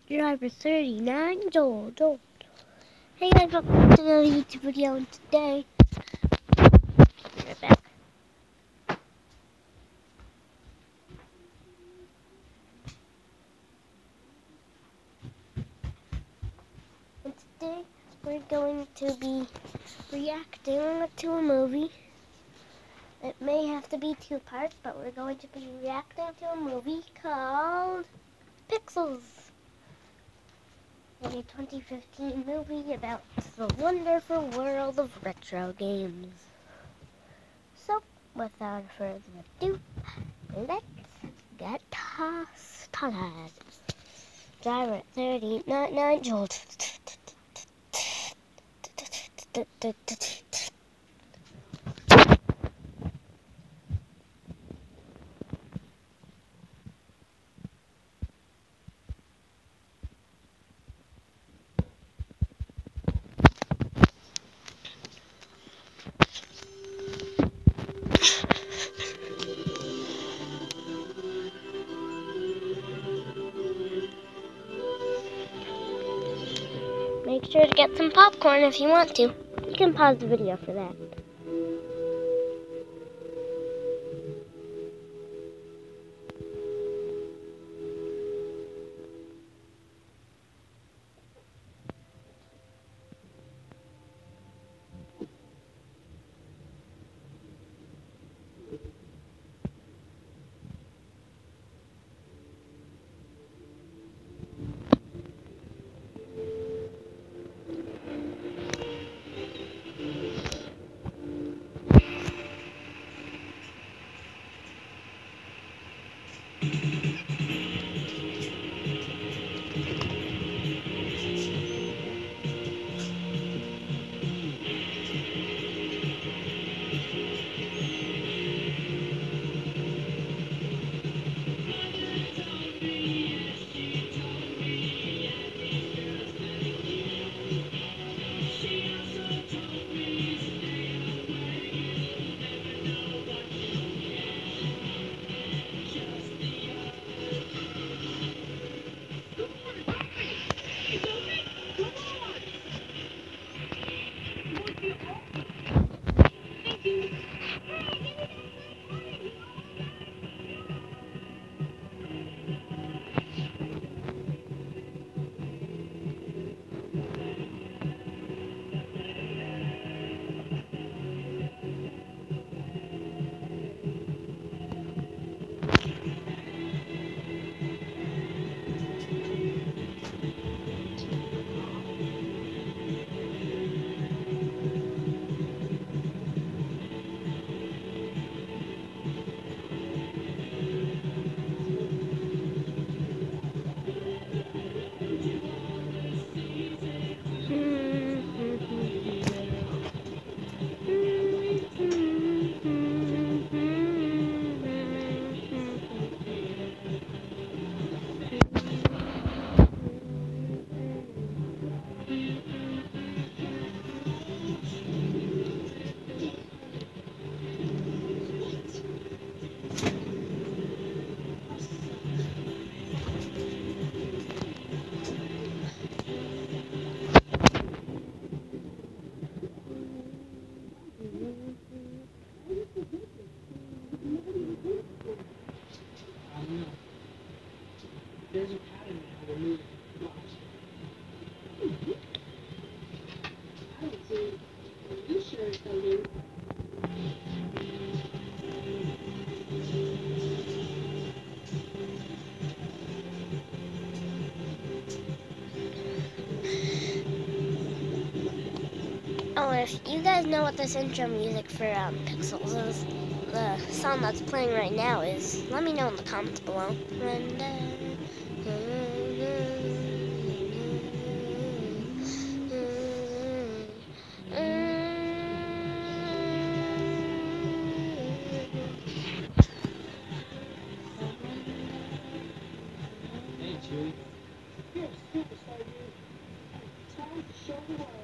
Driver 39 Joel. Hey guys, welcome to another YouTube video, and today, right back. And today, we're going to be reacting to a movie. It may have to be two parts, but we're going to be reacting to a movie called Pixels. A 2015 movie about the wonderful world of retro games. So, without further ado, let's get started. Driver 39 Joel. Make sure to get some popcorn if you want to. You can pause the video for that. There's a pattern now where moving blocks. I don't see. Are you sure it's something? Oh, and if you guys know what this intro music for Pixels is, the song that's playing right now is, let me know in the comments below. Hey, Chewie. You're a superstar, dude. Time to show the world.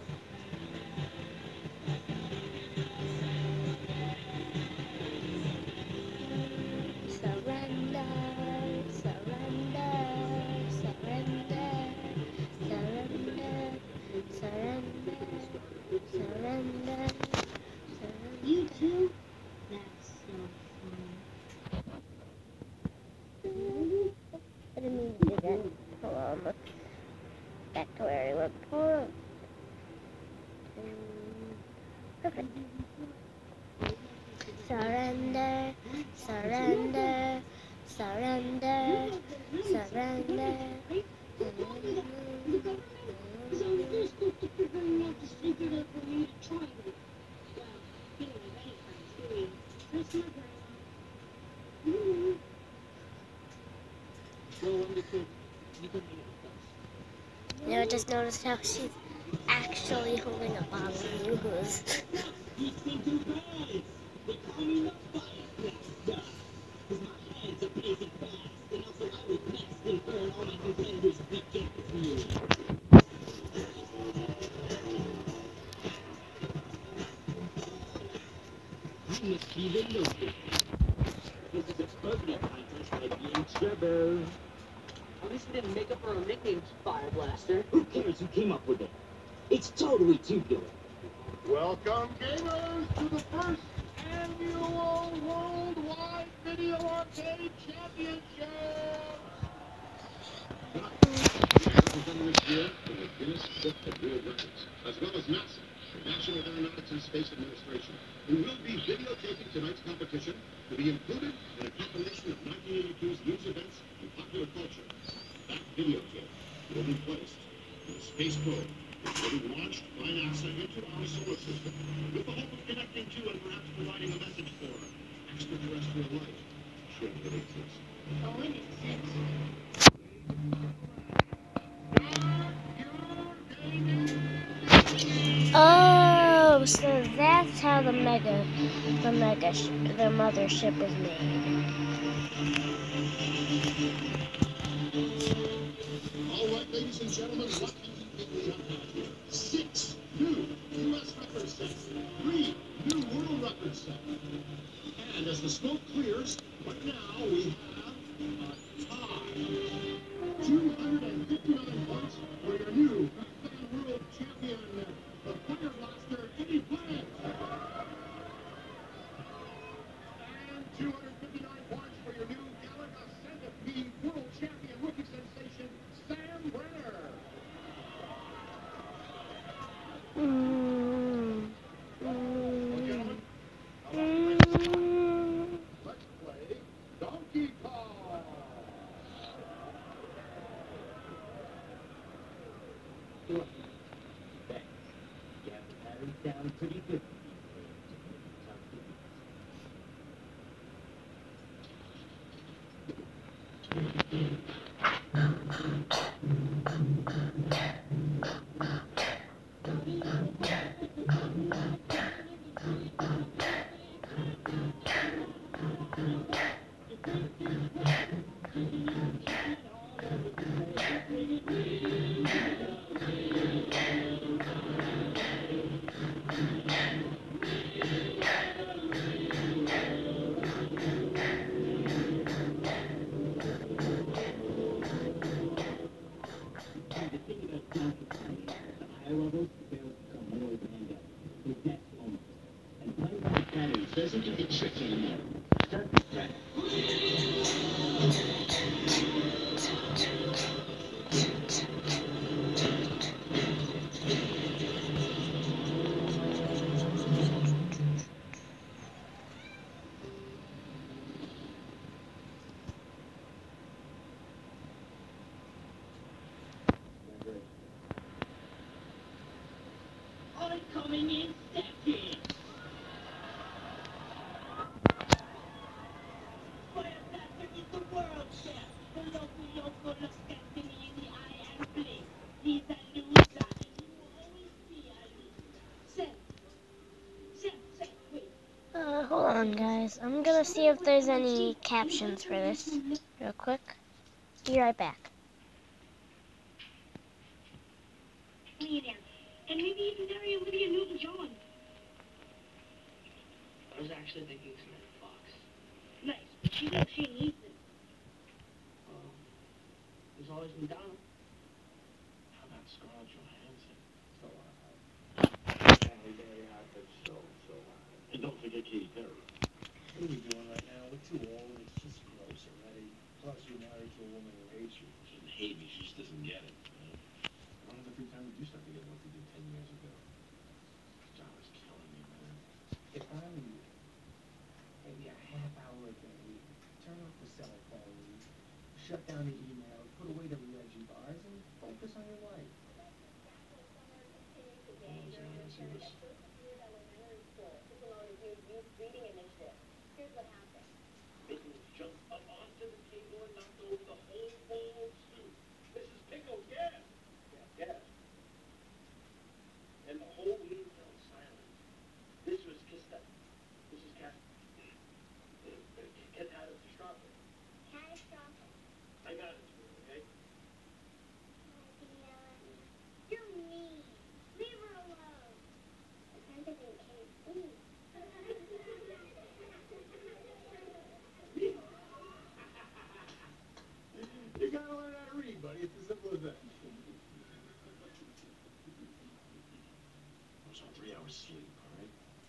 Surrender, surrender, surrender. back to where we were before. Perfect. Surrender, surrender, surrender, surrender. You know, I just noticed how she's actually holding a bottle of Yoo-Hoos. This is a birthday contest by being Trevor. At least we didn't make up our own nicknames, Fire Blaster. Who cares who came up with it? It's totally too good. Welcome, gamers, to the first annual Worldwide Video Arcade Championship! Representing this year from the Guinness Book of World Records, as well as NASA, the National Aeronautics and Space Administration, who will be videotaping tonight's competition to be included in a compilation of 1982's news events and popular culture. That videotape will be placed in a space probe, which will be launched by NASA into our solar system, with the hope of connecting to and perhaps providing a message for extraterrestrial life, should it exist. Oh, it exists. Oh, so that's how the mothership was made. All right, ladies and gentlemen, what can you think we have here? 6 new U.S. record sets, 3 new world record sets. And as the smoke clears, right now we have a tie. 259 points for your new world champion, the Fire Blaster, Eddie Plant. And 259 points for your new Galaga Centipede world champion, rookie sensation, Sam Brenner. Gentlemen, let's play Donkey Kong. Thanks. You have the batteries down pretty good. Doesn't get tricky anymore. I'm coming in second. Fire Blaster is the world champ. The local Destiny in the eye and blink. He's a loser and he will always be a loser. Sam, wait. Hold on, guys. I'm gonna see if there's any captions for this real quick. Be right back. And maybe even marry Olivia Newton-John. I was actually thinking Samantha Fox. Nice, but she needs it. He's always been down. How about Scarlett Johansson? So hot. Very hot, but so hot. And don't forget Katy Perry. What are we doing right now? We're too old. It's just gross already. Plus, you're married to a woman who hates you. She doesn't hate me. She just doesn't get you start to get what we did 10 years ago? John was killing me, man. If I were you, maybe a half hour a day, turn off the cell phone, shut down the email, put away the Reggie bars, and focus on your life. Pickles jumped up onto the table and knocked over the whole bowl of soup. Mrs. Pickles, yes! Yes. And the whole room fell silent. This was Mrs. Catastrophic. Catastrophic. I got it to her, okay? You're mean. Leave her alone. Everything can't be. You gotta learn how to read, buddy. It's as simple as that. I was on 3 hours sleep, all right?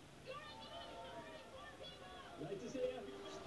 Like to say,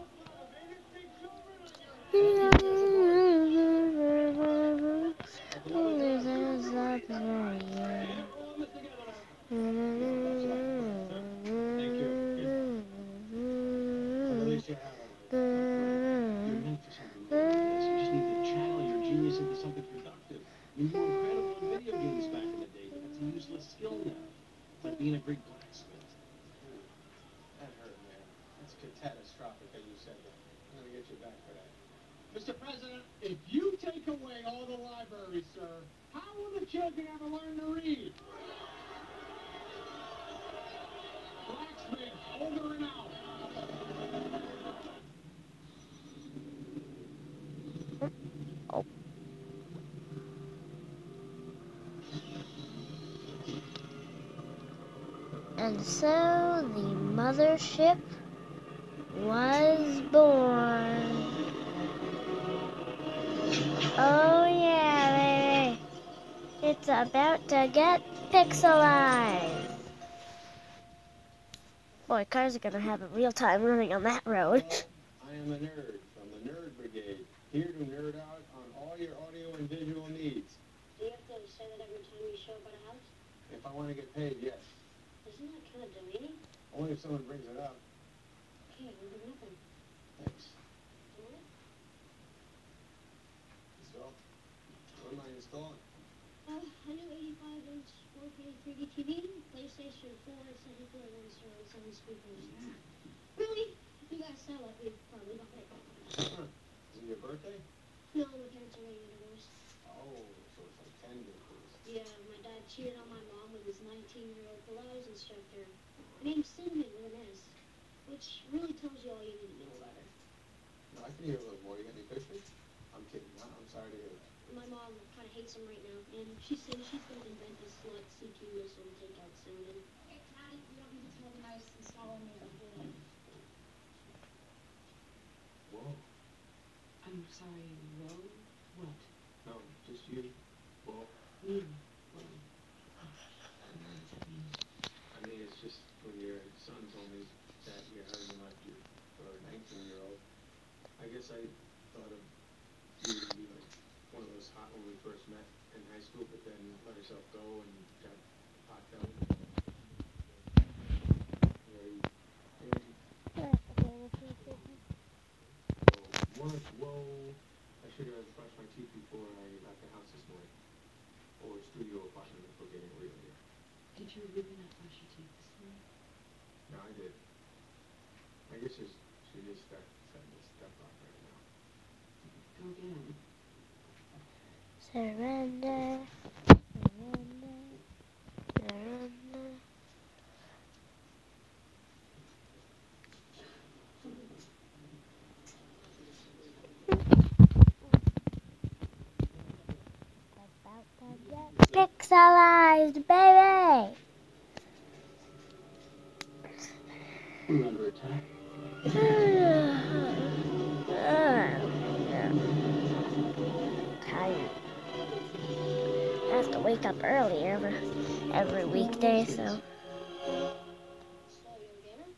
you're more incredible in video games back in the day, but that's a useless skill now. It's like being a great blacksmith. That hurt, man. That's catastrophic that you said that. I'm gonna get you back for that. Mr. President, if you take away all the libraries, sir, how will the children ever learn to read? Blacksmith, over and out. And so the mothership was born. Oh yeah, baby. It's about to get pixelized. Boy, cars are gonna have a real time running on that road. I am a nerd from the Nerd Brigade, here to nerd out on all your audio and visual needs. Do you have to say that every time you show up at a house? If I want to get paid, yes. Isn't that kind of demeaning? Only if someone brings it up. Okay, we'll do nothing. Thanks. Alright? So, what am I installing? A new 85-inch 4K 3D TV, PlayStation 4, 74 1-star sound speakers. Really? If you guys sell it, we'd probably buy it. Huh. Is it your birthday? No, my parents are getting a divorce. Oh, so it's like 10 vehicles. Yeah, my dad cheated on my mom with his 19-year-old Pilates instructor. Her name's Cinnamon with an S, which really tells you all you need to know about her. No, I can hear a little more. You got any pictures? I'm kidding. I'm sorry to hear that. My mom kind of hates him right now, and she says she's going to invent a slut CQ whistle to take out sounding. Hey, Patty, you don't need to tell them I was installing me before. Whoa. I'm sorry, Ro? What? No, just you. Whoa. Me? What does that mean? I mean, it's just when your son told me that you're having like your 19-year-old. I guess I thought of you to be like one of those hot when we first met in high school, but then let herself go and got hot belly. Very, whoa. I should have brushed my teeth before I left the house this morning. Or studio apartment if we're getting real here. Did you really not brush your teeth this morning? No, I did. I guess she just setting this step off right now. Go again. Surrender. Surrender. Surrender. About to get pixelized, baby! We're under attack. Tired. I have to wake up early every weekday, so. So, you're a gamer?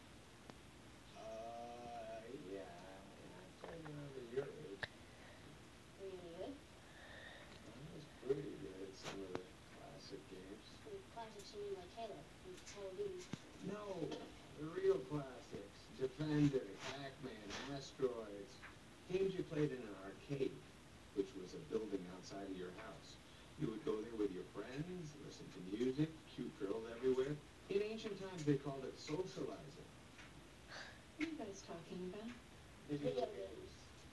Yeah. I'm kind of your age. Are you any good? I was pretty good at some of the classic actually like Halo and Call of Duty. No, the real classics. Defender, Pac-Man, Asteroids. Games you played in an arcade, which was a building outside of your house. You would go there with your friends, listen to music, cute girls everywhere. In ancient times, they called it socializing. What are you guys talking about? Video games.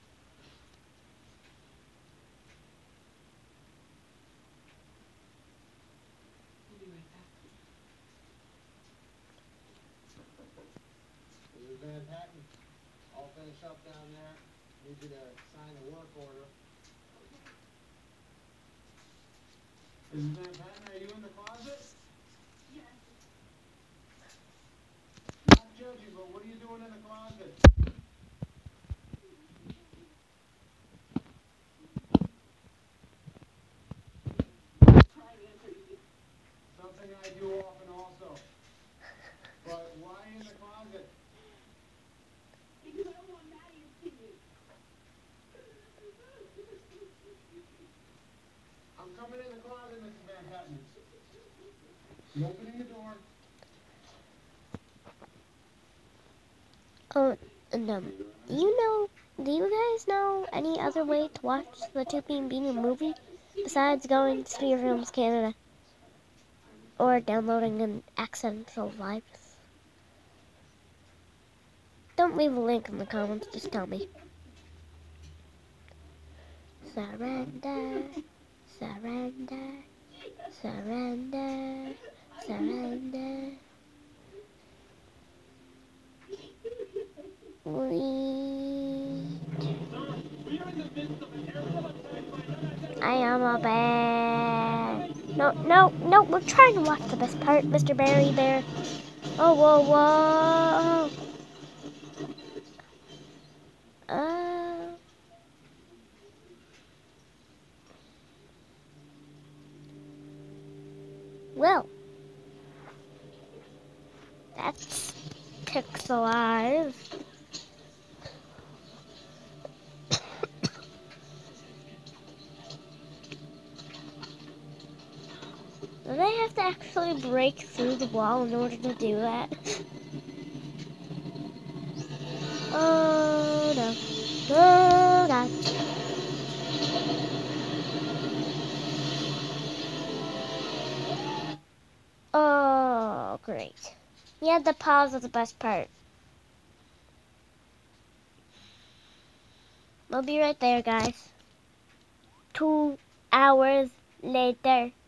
I'll be right back. This is Van Patten. All finished up down there. Need you to sign a work order. Mrs. Van Patten, are you in the closet? Yes. Not judging, but what are you doing in the closet? Something I do often also. But why in the closet? Because I don't want Maddie to see me. I'm coming in the closet, Mrs. Van Patten. I'm opening the door. Oh, and do you guys know any other way to watch the Tupi Beanie movie besides going to Studio Films Canada or downloading an accidental virus? Don't leave a link in the comments, just tell me. Surrender, surrender, surrender, surrender. I am a bear. No, we're trying to watch the best part, Mr. Barry Bear. Oh, whoa. Well, that's Pixelize. Do they have to actually break through the wall in order to do that? Oh no. Oh god. Oh, great. Yeah, the pause is the best part. We'll be right there, guys. 2 hours later.